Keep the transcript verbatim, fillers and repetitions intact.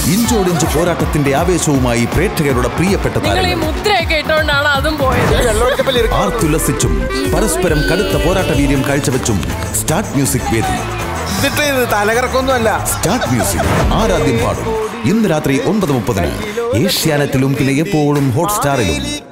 ഇഞ്ചോടിഞ്ച് പോരാട്ടത്തിന്റെ ആവേശവുമായി പ്രേക്ഷകരുടെ പ്രിയപ്പെട്ട ആർത്തുലസിച്ചും പരസ്പരം കടുത്ത പോരാട്ട വീര്യം കാഴ്ചവെച്ചും സ്റ്റാർട്ട് മ്യൂസിക് വേദി. തലകറക്കൊന്നുമല്ല. സ്റ്റാർട്ട് മ്യൂസിക് ആരാധ്യം പാടും ഇന്ന് രാത്രി ഒൻപത് മുപ്പതിന് ഏഷ്യാനെറ്റിലും പിന്നെ എപ്പോഴും ഹോട്ട്സ്റ്റാറിലും.